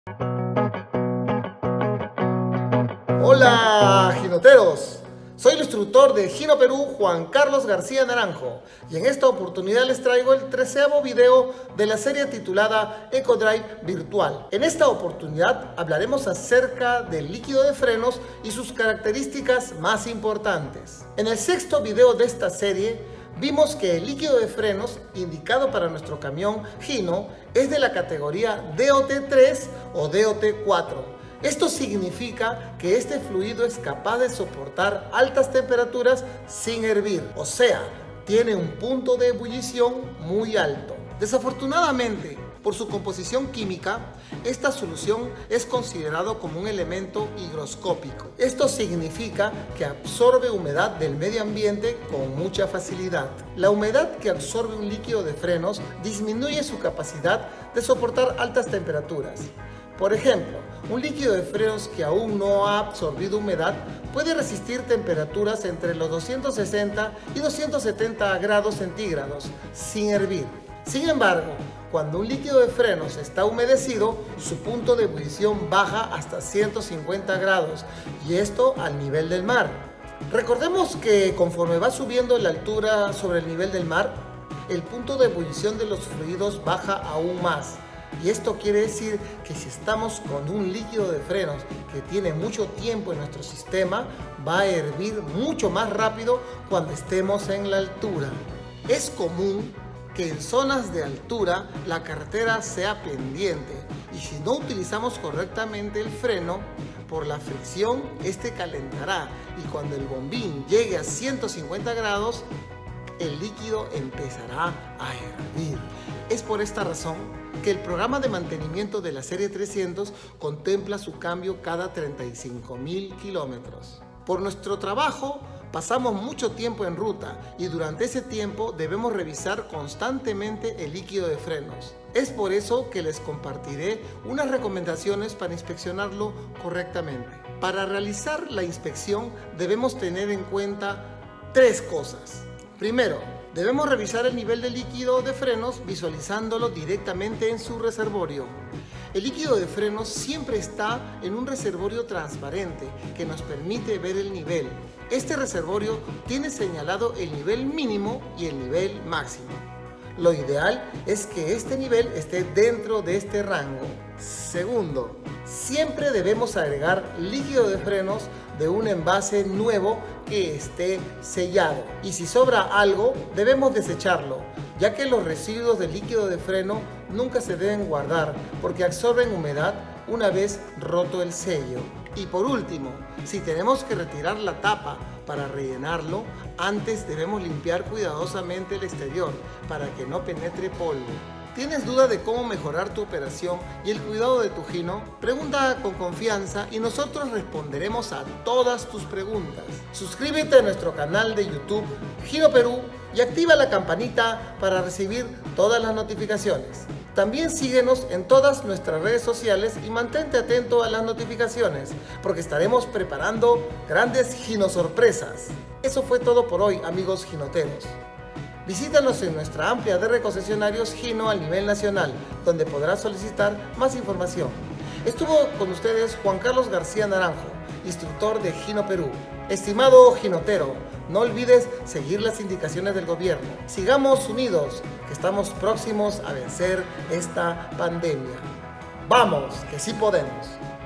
Hola ginoteros, soy el instructor de Gino Perú, Juan Carlos García Naranjo, y en esta oportunidad les traigo el 13º video de la serie titulada EcoDrive Virtual. En esta oportunidad hablaremos acerca del líquido de frenos y sus características más importantes. En el 6º video de esta serie vimos que el líquido de frenos indicado para nuestro camión Gino es de la categoría DOT3 o DOT4. Esto significa que este fluido es capaz de soportar altas temperaturas sin hervir, o sea, tiene un punto de ebullición muy alto. Desafortunadamente, por su composición química, esta solución es considerado como un elemento higroscópico. Esto significa que absorbe humedad del medio ambiente con mucha facilidad. La humedad que absorbe un líquido de frenos disminuye su capacidad de soportar altas temperaturas. Por ejemplo, un líquido de frenos que aún no ha absorbido humedad puede resistir temperaturas entre los 260 y 270 grados centígrados sin hervir. Sin embargo, cuando un líquido de frenos está humedecido, su punto de ebullición baja hasta 150 grados, y esto al nivel del mar. Recordemos que conforme va subiendo la altura sobre el nivel del mar, el punto de ebullición de los fluidos baja aún más. Y esto quiere decir que si estamos con un líquido de frenos que tiene mucho tiempo en nuestro sistema, va a hervir mucho más rápido cuando estemos en la altura. Es común que en zonas de altura la carretera sea pendiente, y si no utilizamos correctamente el freno, por la fricción este calentará, y cuando el bombín llegue a 150 grados, el líquido empezará a hervir. Es por esta razón que el programa de mantenimiento de la serie 300 contempla su cambio cada 35.000 kilómetros. Por nuestro trabajo pasamos mucho tiempo en ruta, y durante ese tiempo debemos revisar constantemente el líquido de frenos. Es por eso que les compartiré unas recomendaciones para inspeccionarlo correctamente. Para realizar la inspección debemos tener en cuenta 3 cosas. Primero, debemos revisar el nivel de líquido de frenos visualizándolo directamente en su reservorio. El líquido de frenos siempre está en un reservorio transparente que nos permite ver el nivel. Este reservorio tiene señalado el nivel mínimo y el nivel máximo. Lo ideal es que este nivel esté dentro de este rango. Segundo, siempre debemos agregar líquido de frenos de un envase nuevo que esté sellado, y si sobra algo debemos desecharlo, ya que los residuos de líquido de freno nunca se deben guardar porque absorben humedad una vez roto el sello. Y por último, si tenemos que retirar la tapa para rellenarlo, antes debemos limpiar cuidadosamente el exterior para que no penetre polvo. ¿Tienes duda de cómo mejorar tu operación y el cuidado de tu Gino? Pregunta con confianza y nosotros responderemos a todas tus preguntas. Suscríbete a nuestro canal de YouTube Gino Perú y activa la campanita para recibir todas las notificaciones. También síguenos en todas nuestras redes sociales y mantente atento a las notificaciones, porque estaremos preparando grandes Gino sorpresas. Eso fue todo por hoy, amigos ginoteros. Visítanos en nuestra amplia red de concesionarios Gino a nivel nacional, donde podrás solicitar más información. Estuvo con ustedes Juan Carlos García Naranjo, instructor de Gino Perú. Estimado ginotero, no olvides seguir las indicaciones del gobierno. Sigamos unidos, que estamos próximos a vencer esta pandemia. ¡Vamos, que sí podemos!